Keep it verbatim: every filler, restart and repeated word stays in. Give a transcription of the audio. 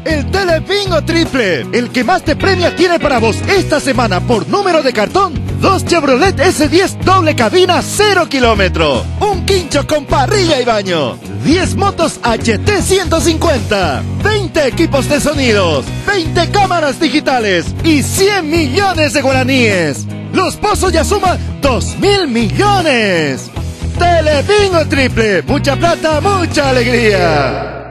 el Telebingo Triple. El que más te premia tiene para vos esta semana por número de cartón dos Chevrolet ese diez doble cabina cero kilómetro, un quincho con parrilla y baño, diez motos H T ciento cincuenta, veinte equipos de sonidos, veinte cámaras digitales y cien millones de guaraníes. Los pozos ya suman dos mil millones. Telebingo Triple, mucha plata, mucha alegría.